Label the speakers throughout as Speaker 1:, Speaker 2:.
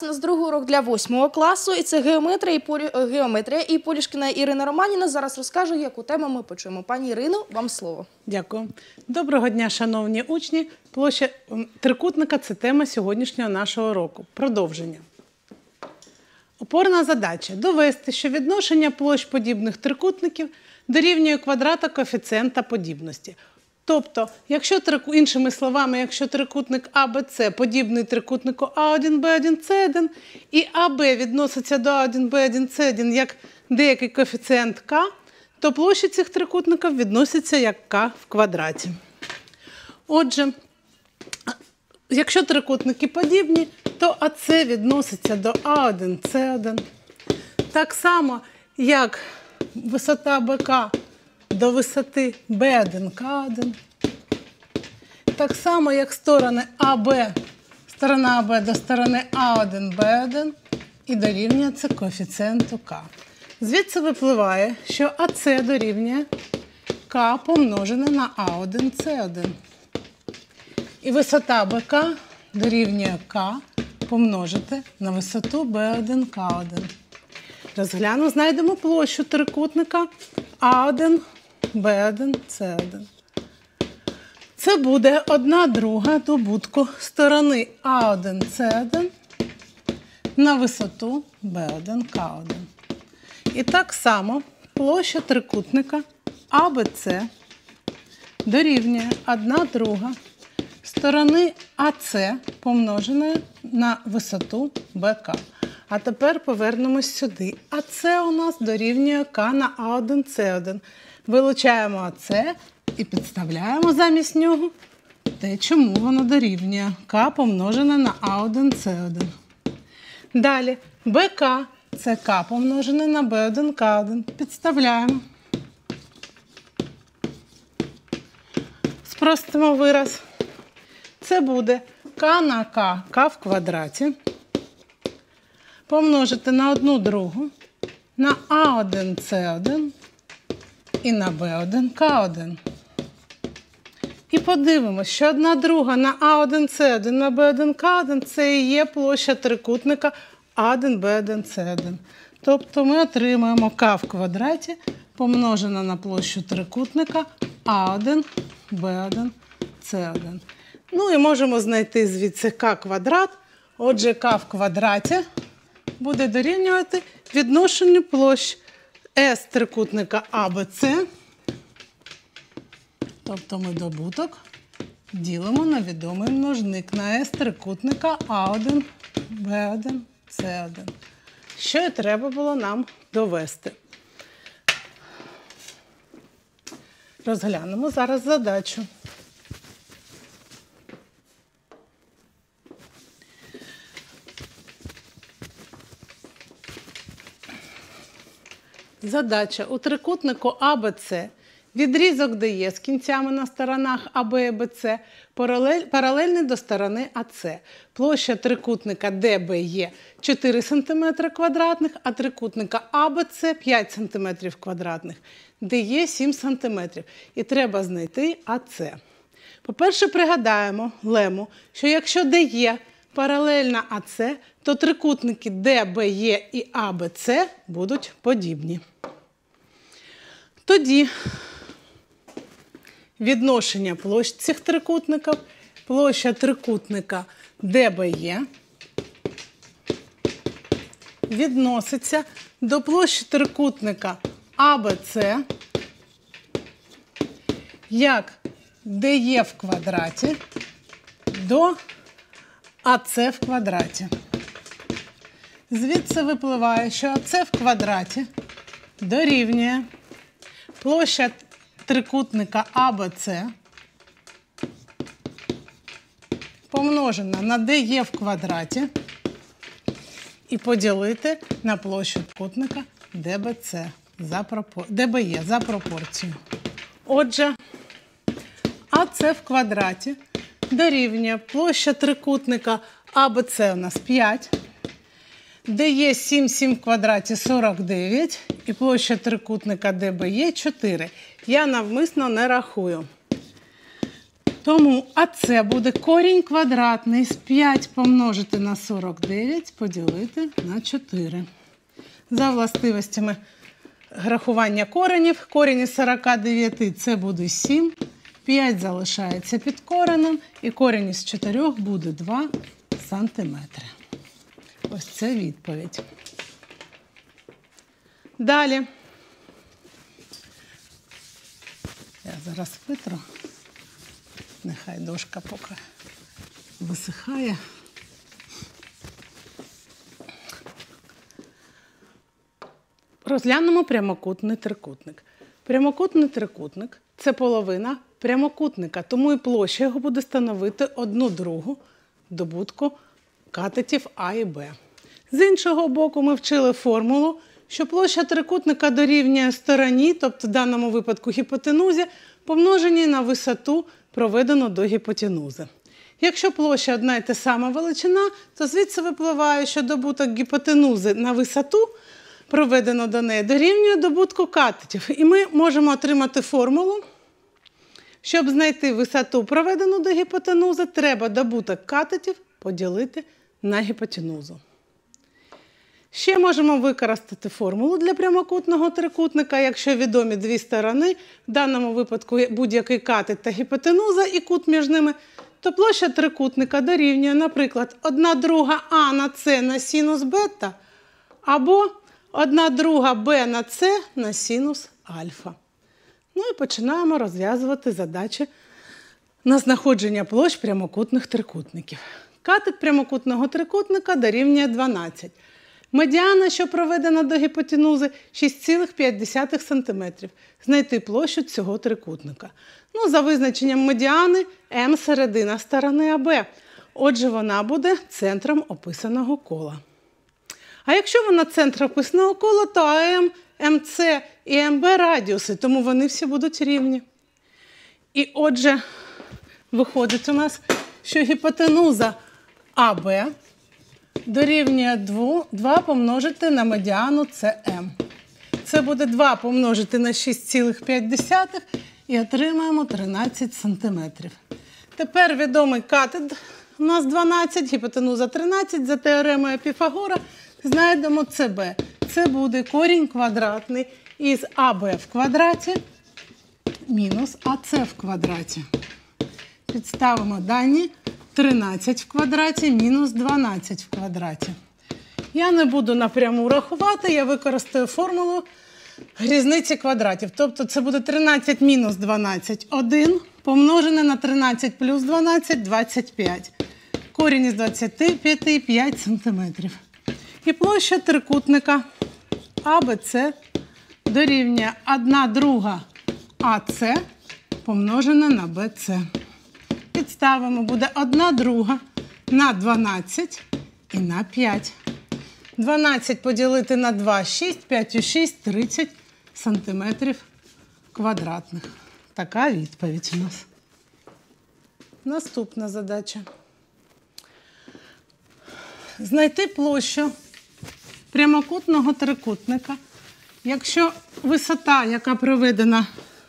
Speaker 1: У нас другий урок для 8 класу, і це геометрія. І Полішкіна Ірина Романівна зараз розкаже, яку тему ми почуємо. Пані Ірино, вам слово.
Speaker 2: Дякую. Доброго дня, шановні учні. Площа трикутника – це тема сьогоднішнього нашого уроку. Продовження. Опорна задача – довести, що відношення площ подібних трикутників дорівнює квадрату коефіцієнта подібності. Тобто, іншими словами, якщо трикутник АБЦ подібний трикутнику А1, Б1, С1, і АБ відноситься до А1, Б1, С1 як деякий коефіцієнт К, то площі цих трикутників відносяться як К в квадраті. Отже, якщо трикутники подібні, то АС відноситься до А1, С1. Так само, як висота БК до висоти B1, К1. Так само, як сторони сторона АБ до сторони А1, Б1 і дорівнює це коефіцієнту К. Звідси випливає, що АС дорівнює К помножене на А1, С1. І висота БК дорівнює К помножити на висоту Б1, К1. Розглянемо, знайдемо площу трикутника А1, Б1, С1. Це буде 1/2 добутку сторони А1, С1 на висоту Б1, К1. І так само площа трикутника АБЦ дорівнює 1/2 сторони АС помноженої на висоту БК. А тепер повернемось сюди. АС у нас дорівнює К на А1, С1. Вилучаємо АС і підставляємо замість нього те, чому воно дорівнює. К помножене на А1, С1. Далі БК – це К помножене на Б1, К1. Підставляємо. Спростимо вираз. Це буде К на К, К в квадраті, помножити на 1/2 на А1, С1 і на Б1, К1. І подивимося, що 1/2 на А1, С1 на Б1, К1 – це і є площа трикутника А1, Б1, С1. Тобто ми отримаємо К в квадраті помножено на площу трикутника А1, Б1, С1. Ну і можемо знайти звідси К квадрат. Отже, К в квадраті буде дорівнювати відношенню площ С трикутника АБЦ, тобто ми добуток ділимо на відомий множник на С трикутника А1, Б1, С1. Що і треба було нам довести. Розглянемо зараз задачу. Задача. У трикутнику АБЦ відрізок ДЕ з кінцями на сторонах АБ і БЦ паралельний до сторони АЦ. Площа трикутника ДБЕ 4 см квадратних, а трикутника АБЦ 5 см квадратних. ДЕ 7 см. І треба знайти АЦ. По-перше, пригадаємо лему, що якщо ДЕ паралельна АЦ, то трикутники ДБЕ і АБЦ будуть подібні. Тоді відношення площ цих трикутників, площа трикутника ДБЕ відноситься до площі трикутника АБЦ як ДЕ в квадраті до АЦ в квадраті. Звідси випливає, що АЦ в квадраті дорівнює площа трикутника АБЦ помножена на ДЕ в квадраті і поділити на площу трикутника ДБЕ за пропорцією. Отже, АЦ в квадраті дорівнює площа трикутника АБЦ у нас 5, ДЕ 7, 7 в квадраті 49 і площа трикутника ДБЕ 4. Я навмисно не рахую. Тому АЦ буде корінь квадратний з 5 помножити на 49 поділити на 4. За властивостями рахування коренів, корінь із 49 це буде 7, 5 залишається під коренем і корінь із 4 буде 2 сантиметри. Ось це відповідь. Далі. Я зараз витру. Нехай дошка поки висихає. Розглянемо прямокутний трикутник. Прямокутний трикутник – це половина прямокутника, тому і площа його буде становити 1/2 добутку катетів А і Б. З іншого боку, ми вчили формулу, що площа трикутника дорівнює стороні, тобто в даному випадку гіпотенузі, помноженій на висоту, проведену до гіпотенузи. Якщо площа одна і та сама величина, то звідси випливає, що добуток гіпотенузи на висоту, проведено до неї, дорівнює добутку катетів. І ми можемо отримати формулу. Щоб знайти висоту, проведену до гіпотенузи, треба добуток катетів поділити на гіпотенузу. Ще можемо використати формулу для прямокутного трикутника, якщо відомі дві сторони, в даному випадку будь-який катет та гіпотенуза і кут між ними, то площа трикутника дорівнює, наприклад, 1/2 А на С на синус бета або 1/2 Б на С на синус альфа. Ну і починаємо розв'язувати задачі на знаходження площ прямокутних трикутників. Катет прямокутного трикутника дорівнює 12. Медіана, що проведена до гіпотенузи, 6,5 см. Знайти площу цього трикутника. Ну, за визначенням медіани, М – середина сторони АБ. Отже, вона буде центром описаного кола. А якщо вона центр описаного кола, то АМ, МС і МБ – радіуси, тому вони всі будуть рівні. І отже, виходить у нас, що гіпотенуза АБ дорівнює 2 помножити на медіану СМ. Це буде 2 помножити на 6,5 і отримаємо 13 см. Тепер відомий катет у нас 12, гіпотенуза 13, за теоремою Піфагора знайдемо СБ. Це буде корінь квадратний із АБ в квадраті мінус АС в квадраті. Підставимо дані. 13 в квадраті мінус 12 в квадраті. Я не буду напряму рахувати, я використаю формулу різниці квадратів. Тобто це буде 13 мінус 12 – 1, помножене на 13 плюс 12 – 25. Корінь із 25 – 5 см. І площа трикутника АБЦ дорівнює 1/2 АС помножене на БЦ. Підставимо, буде 1/2 на 12 і на 5. 12 поділити на 2 – 6, 5 у 6 – 30 сантиметрів квадратних. Така відповідь у нас. Наступна задача. Знайти площу прямокутного трикутника, якщо висота, яка проведена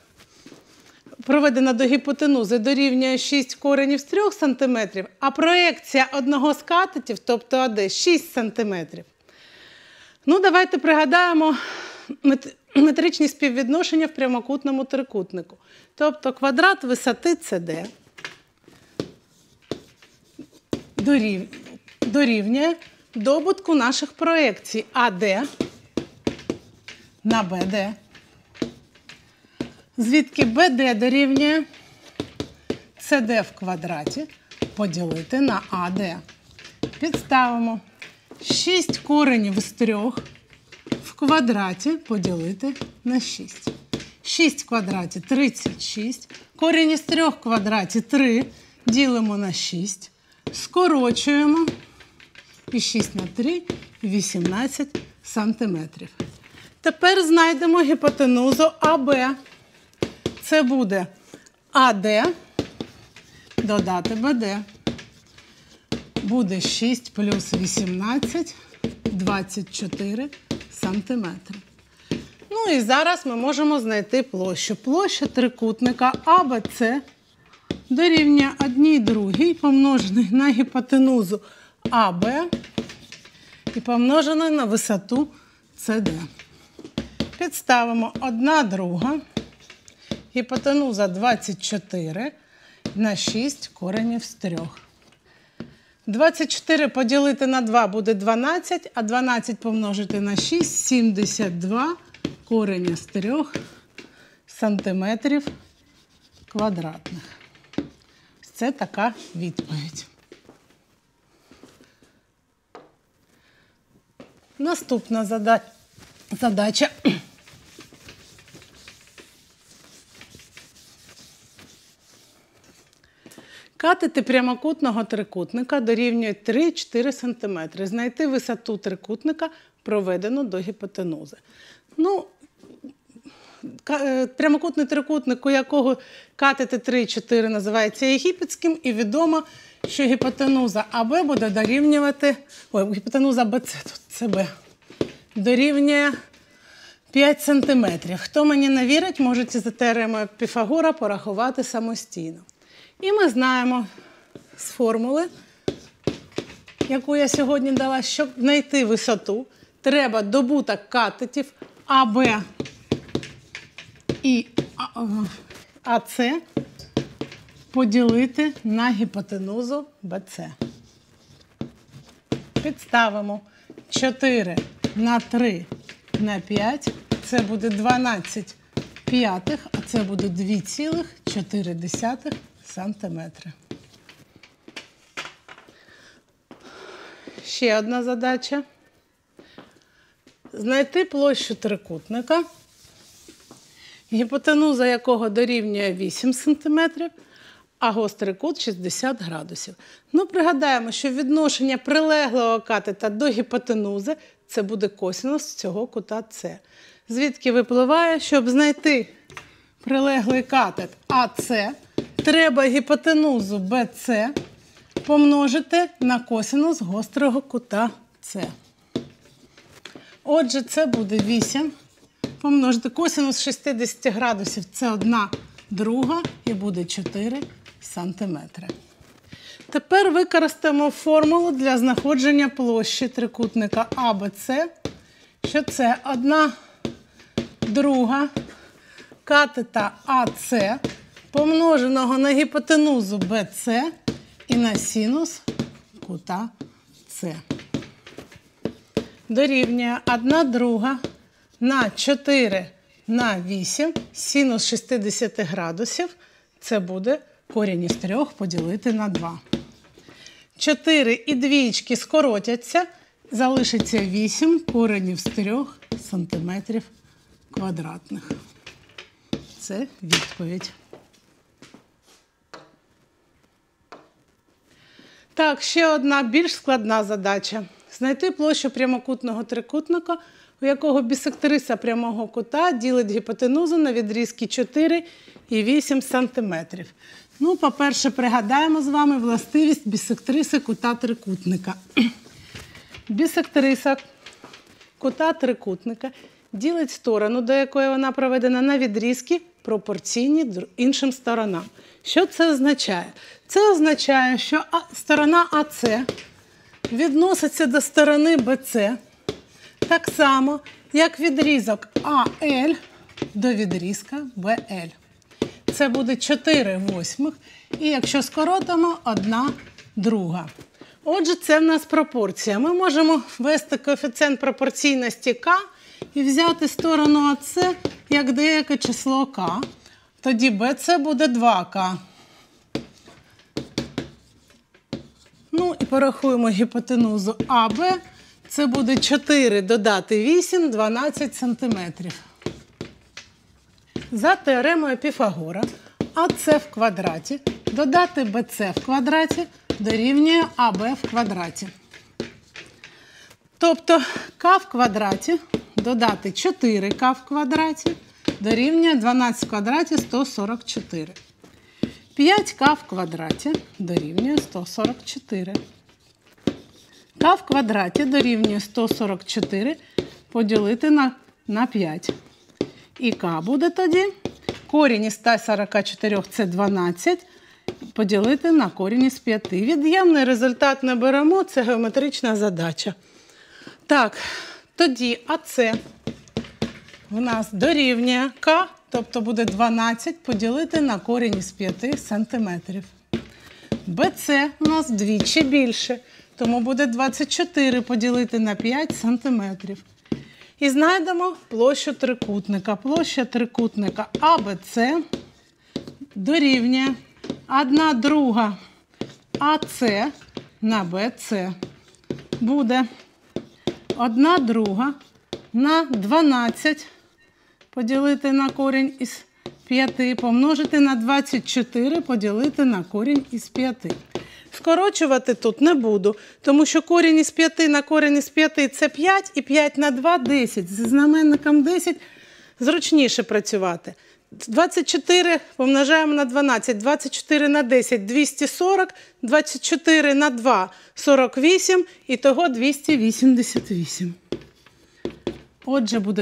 Speaker 2: до гіпотенузи, дорівнює 6 коренів з 3 см, а проекція одного з катетів, тобто АД, 6 см. Ну, давайте пригадаємо метричні співвідношення в прямокутному трикутнику. Тобто квадрат висоти СД дорівнює добутку наших проекцій АД на БД. Звідки БД дорівнює СД в квадраті поділити на АД. Підставимо 6 коренів з 3 в квадраті поділити на 6. 6 в квадраті – 36. Корінь із 3 в квадраті – 3. Ділимо на 6. Скорочуємо. І 6 на 3 – 18 сантиметрів. Тепер знайдемо гіпотенузу АБ. Це буде АД додати БД. Буде 6 плюс 18 – 24 сантиметри. Ну і зараз ми можемо знайти площу. Площа трикутника АБЦ дорівнює 1/2 помножений на гіпотенузу АБ і помножений на висоту СД. Підставимо 1/2, гіпотенуза 24 на 6 коренів з 3. 24 поділити на 2 буде 12, а 12 помножити на 6 – 72 корення з 3 сантиметрів квадратних. Це така відповідь. Наступна задача. Катети прямокутного трикутника дорівнюють 3-4 см. Знайти висоту трикутника, проведену до гіпотенузи. Прямокутний трикутник, у якого катети 3-4 називається єгипетським, і відомо, що гіпотенуза АБ буде дорівнювати, гіпотенуза БЦ, тут це Б, дорівнює 5 см. Хто мені не вірить, можете за теоремою Піфагора порахувати самостійно. І ми знаємо з формули, яку я сьогодні дала, щоб знайти висоту, треба добуток катетів АБ і АС поділити на гіпотенузу БЦ. Підставимо 4 на 3 на 5, це буде 12 п'ятих, а це буде 2,4 сантиметри. Ще одна задача. Знайти площу трикутника, гіпотенуза якого дорівнює 8 см, а гострий кут 60 градусів. Пригадаємо, що відношення прилеглого катета до гіпотенузи – це буде косинус цього кута С. Звідки випливає, щоб знайти прилеглий катет АС, треба гіпотенузу БЦ помножити на косинус гострого кута С. Отже, це буде 8 помножити косинус 60 градусів, це 1/2 і буде 4 сантиметри. Тепер використаємо формулу для знаходження площі трикутника АБЦ, що це 1/2 катета АС помноженого на гіпотенузу БЦ і на синус кута С. Дорівнює 1/2 на 4 на 8, синус 60 градусів, це буде корінь із 3 поділити на 2. 4 і двічки скоротяться, залишиться 8 коренів з 3 сантиметрів квадратних. Це відповідь. Так, ще одна більш складна задача. Знайти площу прямокутного трикутника, у якого бісектриса прямого кута ділить гіпотенузу на відрізки 4 і 8 см. По-перше, пригадаємо з вами властивість бісектриси кута трикутника. Бісектриса кута трикутника ділить сторону, до якої вона проведена, на відрізки, пропорційні іншим сторонам. Що це означає? Це означає, що сторона АС відноситься до сторони БЦ так само, як відрізок АЛ до відрізка БЛ. Це буде 4/8, і якщо скоротимо, 1/2. Отже, це в нас пропорція. Ми можемо ввести коефіцієнт пропорційності К і взяти сторону АС як деяке число К. Тоді БЦ буде 2К. І порахуємо гіпотенузу АБ. Це буде 4 додати 8, 12 сантиметрів. За теоремою Піфагора АС в квадраті додати БЦ в квадраті дорівнює АБ в квадраті. Тобто К в квадраті додати 4К в квадраті дорівнює 12 в квадраті 144. 5К в квадраті дорівнює 144. К в квадраті дорівнює 144 поділити на 5. І К буде тоді. Корінь із 144 – це 12. поділити на корінь із 5. Від'ємний результат не беремо, це геометрична задача. Так, тоді АС у нас дорівнює К, тобто буде 12 поділити на корінь із 5 сантиметрів. БЦ у нас вдвічі більше, тому буде 24 поділити на 5 сантиметрів. І знайдемо площу трикутника. Площа трикутника АБЦ дорівнює 1/2 АС на БЦ. Буде 1/2 на 12 поділити на корінь із 5, помножити на 24 поділити на корінь із 5. Скорочувати тут не буду, тому що корінь із 5 на корінь із 5 – це 5, і 5 на 2 – 10. Зі знаменником 10 зручніше працювати. 24 помножаємо на 12, 24 на 10 – 240, 24 на 2 – 48, і того 288. Отже, буде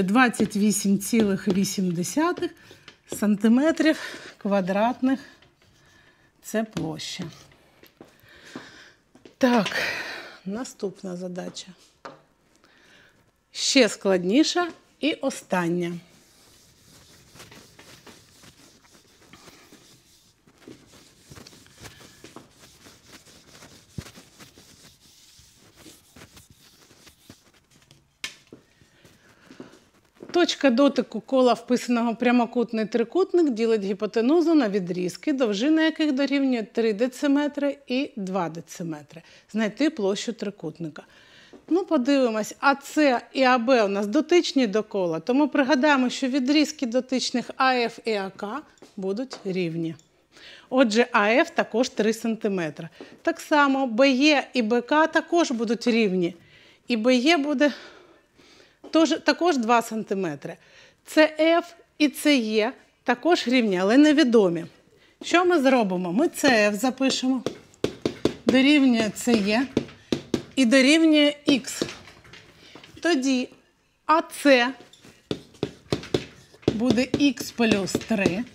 Speaker 2: 28,8 сантиметрів квадратних. Це площа. Так, наступна задача. Ще складніша і остання. Точка дотику кола, вписаного в прямокутний трикутник, ділить гіпотенузу на відрізки, довжина яких дорівнює 3 дециметри і 2 дециметри. Знайти площу трикутника. Ну, подивимось, АС і АБ у нас дотичні до кола, тому пригадаємо, що відрізки дотичних АФ і АК будуть рівні. Отже, АФ також 3 см. Так само БЕ і БК також будуть рівні. І БЕ буде також 2 см. СФ і СЕ також рівні, але невідомі. Що ми зробимо? Ми СФ запишемо, дорівнює СЕ і дорівнює Х. Тоді АС буде Х плюс 3,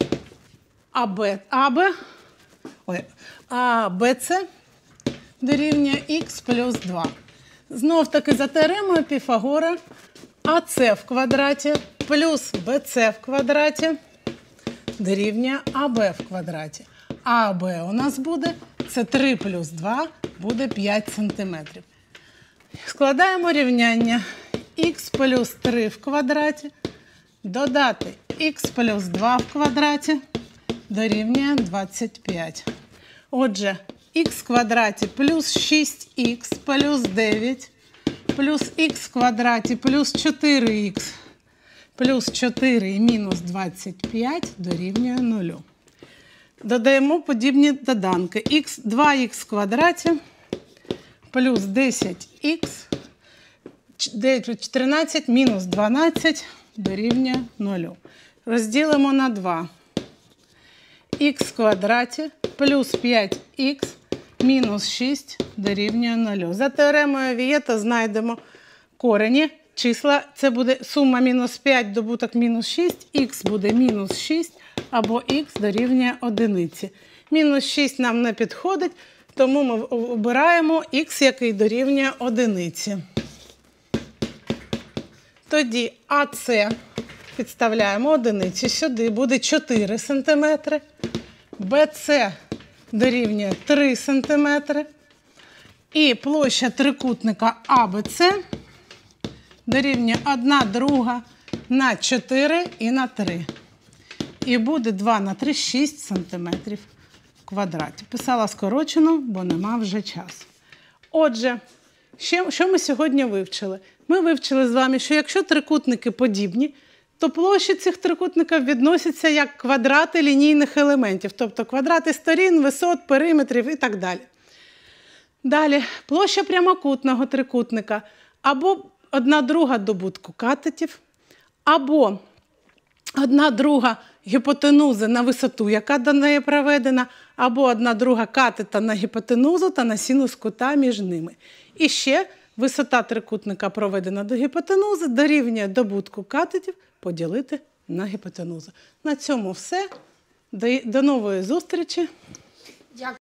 Speaker 2: а БЦ дорівнює Х плюс 2. Знов-таки за теоремою Піфагора АС в квадраті плюс БЦ в квадраті дорівнює АБ в квадраті. А АБ у нас буде, це 3 плюс 2, буде 5 см. Складаємо рівняння х плюс 3 в квадраті додати х плюс 2 в квадраті дорівнює 25. Отже, х в квадраті плюс 6х плюс 9 плюс х в квадраті плюс 4х плюс 4 і мінус 25 дорівнює 0. Додаємо подібні доданки. 2х в квадраті плюс 10х, 14 мінус 12 дорівнює 0. Розділимо на 2. Х в квадраті плюс 5х мінус 6 дорівнює 0. За теоремою Вієта знайдемо корені. Числа, це буде сума мінус 5, добуток мінус 6, х буде мінус 6, або х дорівнює 1. Мінус 6 нам не підходить, тому ми обираємо х, який дорівнює 1. Тоді АС підставляємо 1 сюди, буде 4 см. БЦ дорівнює 3 см. І площа трикутника АБЦ дорівнює 1/2 на 4 і на 3. І буде 2 на 3 – 6 см в квадраті. Писала скорочено, бо нема вже часу. Отже, що ми сьогодні вивчили? Ми вивчили з вами, що якщо трикутники подібні, то площі цих трикутників відносяться як квадрати лінійних елементів, тобто квадрати сторін, висот, периметрів і так далі. Далі, площа прямокутного трикутника або 1/2 добутку катетів, або 1/2 гіпотенузи на висоту, яка до неї проведена, або 1/2 катета на гіпотенузу та на синус кута між ними. І ще висота трикутника, проведена до гіпотенузи, дорівнює добутку катетів поділити на гіпотенузу. На цьому все. До нової зустрічі.
Speaker 1: Дякую.